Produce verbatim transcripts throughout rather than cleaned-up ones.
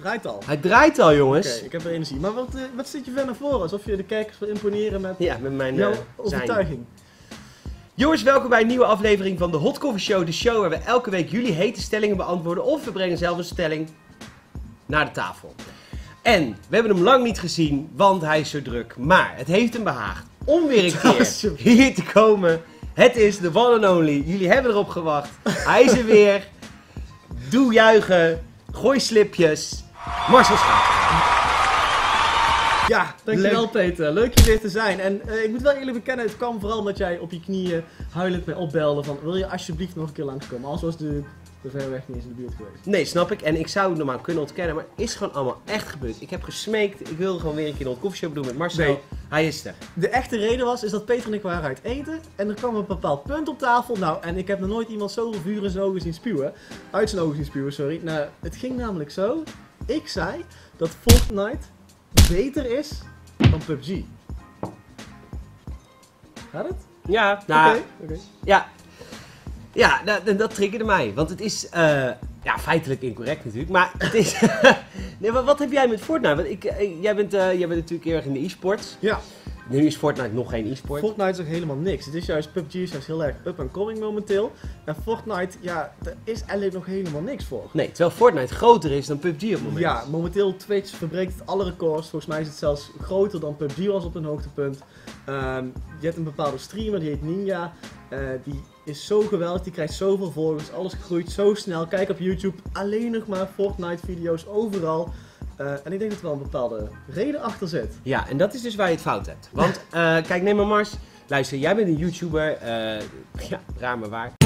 draait al. Hij draait al, jongens. Oké, okay, ik heb er energie. Maar wat, uh, wat zit je ver naar voren? Alsof je de kijkers wil imponeren met, ja, met mijn jouw uh, overtuiging. Zijn. Jongens, welkom bij een nieuwe aflevering van de Hot Coffee Show. De show waar we elke week jullie hete stellingen beantwoorden. Of we brengen zelf een stelling naar de tafel. En we hebben hem lang niet gezien, want hij is zo druk. Maar het heeft hem behaagd om weer een keer hier te komen. Het is de one and only. Jullie hebben erop gewacht. Hij is er weer. Doe juichen. Gooi slipjes. Marcel Schaap. Ja, dankjewel Leuk. Peter. Leuk je weer te zijn. En uh, ik moet wel eerlijk bekennen, het kwam vooral omdat jij op je knieën huilend mij opbelde van wil je alsjeblieft nog een keer langskomen. Anders was de, de ver weg niet eens in de buurt geweest. Nee, snap ik. En ik zou het normaal kunnen ontkennen, maar het is gewoon allemaal echt gebeurd. Ik heb gesmeekt. Ik wilde gewoon weer een keer een koffieshop doen met Marcel. Nee. Hij is er. De echte reden was is dat Peter en ik waren uit eten en er kwam een bepaald punt op tafel. Nou, en ik heb nog nooit iemand zoveel vuur in zijn ogen zien spuwen. Uit zijn ogen zien spuwen, sorry. Nou, het ging namelijk zo. Ik zei dat Fortnite beter is dan P U B G. Gaat het? Ja, nou, okay, okay. ja, ja, dat, dat triggerde mij, want het is, uh, ja, feitelijk incorrect natuurlijk, maar het is, nee, maar wat heb jij met Fortnite? Want ik, uh, jij, bent, uh, jij bent natuurlijk heel erg in de e-sports. Ja. Nu is Fortnite nog geen e-sport. Fortnite is ook helemaal niks. Het is juist, P U B G is juist heel erg up and coming momenteel. En Fortnite, ja, daar is eigenlijk nog helemaal niks voor. Nee, terwijl Fortnite groter is dan P U B G op het moment. Ja, momenteel Twitch verbreekt het alle records. Volgens mij is het zelfs groter dan P U B G was op een hoogtepunt. Um, je hebt een bepaalde streamer, die heet Ninja. Uh, die is zo geweldig, die krijgt zoveel volgers, alles groeit zo snel. Kijk op YouTube, alleen nog maar Fortnite video's overal. Uh, en ik denk dat er wel een bepaalde reden achter zit. Ja, en dat is dus waar je het fout hebt. Want, uh, kijk, neem maar Mars. Luister, jij bent een YouTuber. Uh, ja, raar maar waar.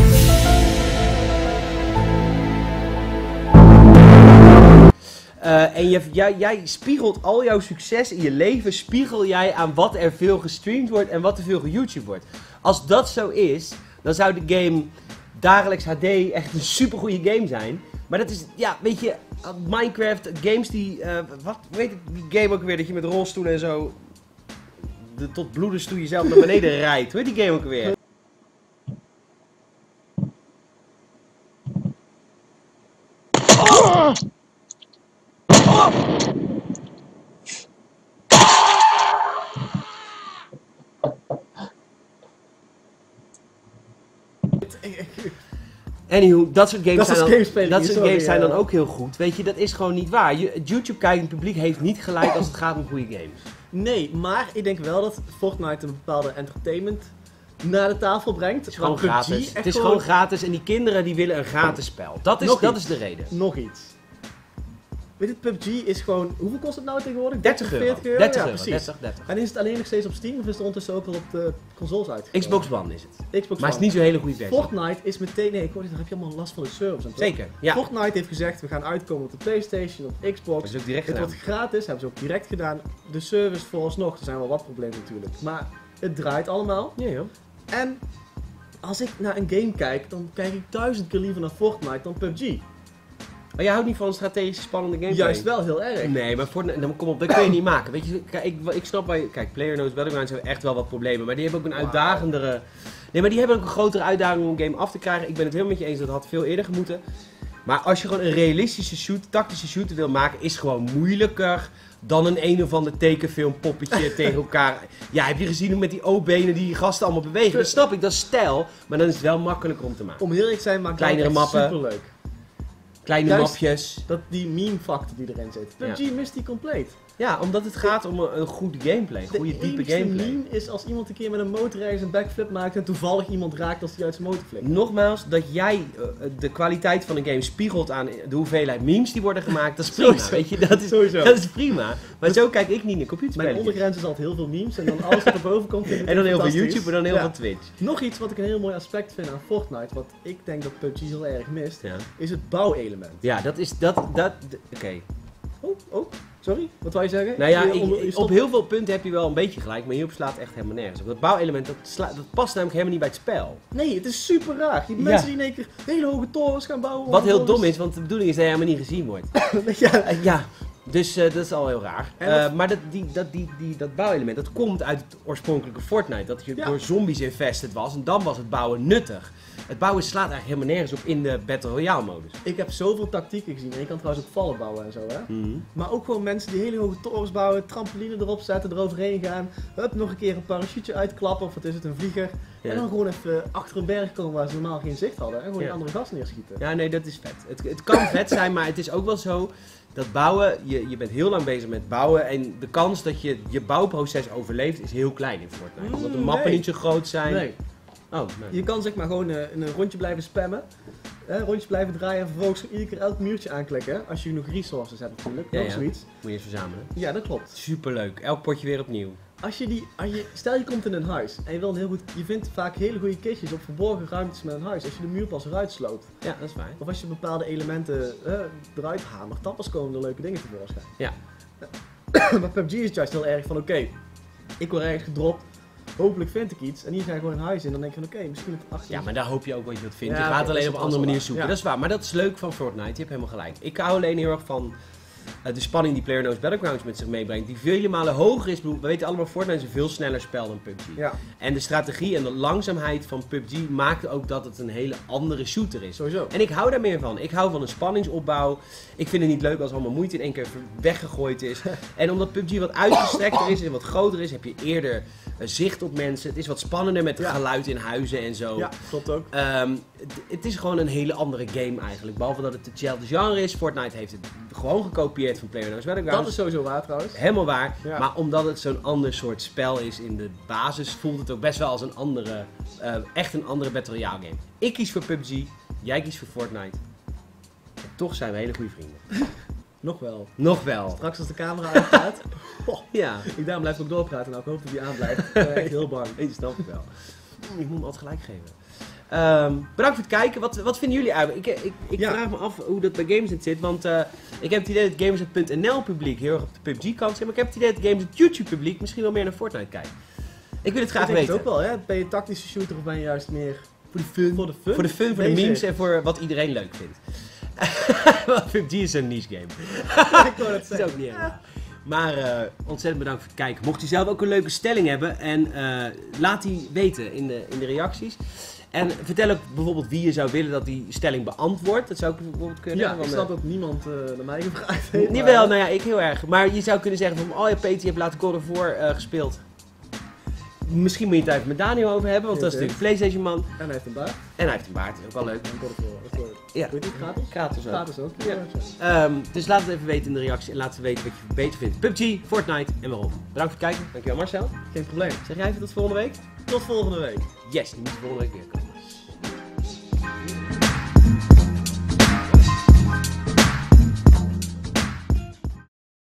Uh, en je, jij, jij spiegelt al jouw succes in je leven, spiegel jij aan wat er veel gestreamd wordt en wat er veel geYouTube wordt. Als dat zo is, dan zou de game dagelijks H D echt een supergoeie game zijn. Maar dat is, ja, weet je, Minecraft, games die, uh, wat, weet ik, die game ook weer, dat je met rolstoelen en zo de, tot bloedens toe jezelf naar beneden rijdt. Hoe heet die game ook weer? Oh! Oh! Anywho, dat soort games, dat zijn, dan, games, dat soort sorry, games zijn dan ook heel goed. Weet je, dat is gewoon niet waar. Het YouTube-kijkend publiek heeft niet gelijk als het gaat om goede games. Nee, maar ik denk wel dat Fortnite een bepaalde entertainment naar de tafel brengt. Het is gewoon gratis. Het is gewoon gratis en die kinderen die willen een gratis spel. Dat is, dat is de reden. Nog iets. Weet je, P U B G is gewoon, hoeveel kost het nou tegenwoordig? dertig euro. veertig euro? dertig ja, euro, precies. dertig, dertig. En is het alleen nog steeds op Steam of is het ondertussen ook al op de consoles uitgekomen? Xbox One is het. Xbox maar het is niet zo'n hele goede versie. Fortnite is meteen, nee, ik hoor dit, dan heb je allemaal last van de servers en zo. Zeker, ja. Fortnite heeft gezegd, we gaan uitkomen op de PlayStation, op Xbox. Dat is ook direct het gedaan. wordt gratis, hebben ze ook direct gedaan. De servers vooralsnog, er zijn wel wat problemen natuurlijk. Maar het draait allemaal. Ja, joh. En als ik naar een game kijk, dan kijk ik duizend keer liever naar Fortnite dan P U B G. Maar jij houdt niet van een strategisch spannende gameplay? Juist wel, heel erg. Nee, maar Fortnite, dan, kom op, dat kun je niet maken. Weet je, kijk, ik, ik snap waar je... Kijk, PlayerUnknown's Battlegrounds hebben echt wel wat problemen, maar die hebben ook een wow. uitdagendere... Nee, maar die hebben ook een grotere uitdaging om een game af te krijgen. Ik ben het helemaal met je eens, dat had veel eerder gemoeten. Maar als je gewoon een realistische shoot, tactische shooter wil maken, is gewoon moeilijker dan een een of ander tekenfilm poppetje tegen elkaar. Ja, heb je gezien hoe met die O-benen die gasten allemaal bewegen? Dat snap ik, dat is stijl, maar dan is het wel makkelijker om te maken. Om heel eerlijk te zijn, maakt kleinere mappen. Superleuk. Kleine Juist mapjes. Dat die meme factor die erin zit. P U B G ja. mist die compleet. Ja, omdat het gaat om een, een goede gameplay, een goede diepe gameplay. De meme is als iemand een keer met een motor ergens een backflip maakt en toevallig iemand raakt als hij uit zijn motor flikt. Nogmaals, dat jij uh, de kwaliteit van een game spiegelt aan de hoeveelheid memes die worden gemaakt, dat is prima, weet je, dat is, dat is prima. Maar zo kijk ik niet naar computerspellen. Mijn ondergrens is altijd heel veel memes en dan alles wat er boven komt vind ik en dan heel veel YouTube en dan heel ja. veel Twitch. Nog iets wat ik een heel mooi aspect vind aan Fortnite, wat ik denk dat P U B G heel erg mist, ja. is het bouwelement. Ja, dat is, dat, dat, oké. Okay. Oh, oh. Sorry, wat wou je zeggen? Nou ja, je, je, op heel veel punten heb je wel een beetje gelijk, maar hierop slaat echt helemaal nergens op. Dat bouwelement, dat, sla, dat past namelijk helemaal niet bij het spel. Nee, het is super raar. Je hebt ja. mensen die in één keer hele hoge torens gaan bouwen. Wat heel dom is, want de bedoeling is dat je helemaal niet gezien wordt. ja. Uh, ja, dus uh, dat is al heel raar. Uh, maar dat, die, dat, die, die, dat bouwelement, dat komt uit het oorspronkelijke Fortnite. Dat je ja. door zombies infested was en dan was het bouwen nuttig. het bouwen slaat eigenlijk helemaal nergens op in de Battle Royale modus. Ik heb zoveel tactieken gezien. En je kan trouwens ook vallen bouwen en zo, hè. Mhm. Maar ook gewoon mensen die hele hoge torens bouwen, trampoline erop zetten, eroverheen gaan. Hup, nog een keer een parachute uitklappen, of wat is het, een vlieger. Ja. En dan gewoon even achter een berg komen waar ze normaal geen zicht hadden. En gewoon Ja. die andere gast neerschieten. Ja, nee, dat is vet. Het, het kan vet zijn, maar het is ook wel zo dat bouwen, je, je bent heel lang bezig met bouwen en de kans dat je je bouwproces overleeft is heel klein in Fortnite. Mm, Omdat de mappen nee. niet zo groot zijn. Nee, Oh, nee. je kan zeg maar gewoon eh, in een rondje blijven spammen. Hè, rondjes blijven draaien en vervolgens iedere keer elk muurtje aanklikken. Als je genoeg resources hebt natuurlijk, Ja, ook ja. zoiets. Moet je eens verzamelen. Ja, dat klopt. Superleuk. Elk potje weer opnieuw. Als je die, als je, stel je komt in een huis en je wil een heel goed, je vindt vaak hele goede kistjes op verborgen ruimtes met een huis. Als je de muur pas eruit sloopt. Ja, dat is waar. Of als je bepaalde elementen eh, eruit hamert, dan pas komen er leuke dingen tevoorschijn. Ja. Maar P U B G is juist heel erg van, oké, ik word ergens gedropt, hopelijk vind ik iets. En hier ga je gewoon een huis in, dan denk je van, oké, misschien het achter. Ja, maar daar hoop je ook wat je wilt vinden. Ja, je gaat oké, alleen dat op is een andere wel manier waar. zoeken. Ja. Dat is waar, maar dat is leuk van Fortnite. Je hebt helemaal gelijk. Ik hou alleen heel erg van uh, de spanning die PlayerUnknown's Battlegrounds met zich meebrengt. Die vele malen hoger is. Ik bedoel, we weten allemaal, Fortnite is een veel sneller spel dan P U B G. Ja, En de strategie en de langzaamheid van P U B G maakt ook dat het een hele andere shooter is. sowieso. En ik hou daar meer van. Ik hou van een spanningsopbouw. Ik vind het niet leuk als allemaal moeite in één keer weggegooid is. En omdat P U B G wat uitgestrekter is en wat groter is, heb je eerder uh, zicht op mensen. Het is wat spannender met het Ja. geluid in huizen en zo. Ja, klopt ook. Ehm, het, het is gewoon een hele andere game eigenlijk. Behalve dat het hetzelfde genre is. Fortnite heeft het gewoon gekopieerd van PlayerUnknown's Battlegrounds. Dat is sowieso waar trouwens. Helemaal waar. Ja. Maar omdat het zo'n ander soort spel is in de basis, voelt het ook best wel als een andere, uh, echt een andere Battle Royale game. Ik kies voor P U B G, jij kiest voor Fortnite. En toch zijn we hele goede vrienden. Nog wel. Nog wel. Straks als de camera uitgaat. Oh, Ja, ik daarom blijf ik ook doorpraten. Nou, ik hoop dat die aanblijft. Ik ben echt heel bang. dat snap ik wel. Mm, Ik moet me altijd gelijk geven. Ehm, bedankt voor het kijken. Wat, wat vinden jullie eigenlijk? Ik, ik, ik Ja. vraag me af hoe dat bij Gamersnet zit. Want uh, ik heb het idee dat Gamersnet punt n l publiek heel erg op de P U B G kant zit. Maar ik heb het idee dat Gamersnet YouTube publiek misschien wel meer naar Fortnite kijkt. Ik wil het graag Ik denk weten. het ook wel, hè? Ben je een tactische shooter of ben je juist meer voor de fun? Voor de fun, Voor de fun, voor de Deze. memes en voor wat iedereen leuk vindt. Want P U B G is een niche game. Ik wou het Dat is zeggen. ook niet helemaal. Maar uh, ontzettend bedankt voor het kijken. Mocht u zelf ook een leuke stelling hebben, en uh, laat die weten in de, in de reacties. En vertel ook bijvoorbeeld wie je zou willen dat die stelling beantwoordt. Dat zou ik bijvoorbeeld kunnen. Ja, ik want, snap uh, dat niemand uh, naar mij gevraagd heeft. niet maar- wel, nou ja, ik heel erg. Maar je zou kunnen zeggen van, oh ja, Peter, je hebt laatst God of War uh, gespeeld. Misschien moet je het even met Daniel over hebben, want dat is Oké. natuurlijk een PlayStation man. En hij heeft een baard. En hij heeft een baard, dat is ook wel leuk. En God of War, dat hoor je. Ja. Weet je het gratis? Gratis ook. Gratis ook. Ja. Ja. Um, dus laat het even weten in de reactie en laat het weten wat je beter vindt. P U B G, Fortnite en waarom. Bedankt voor het kijken. Dankjewel Marcel. Geen probleem. Zeg jij even tot volgende week? Tot volgende week. Yes, die moet volgende week weer komen.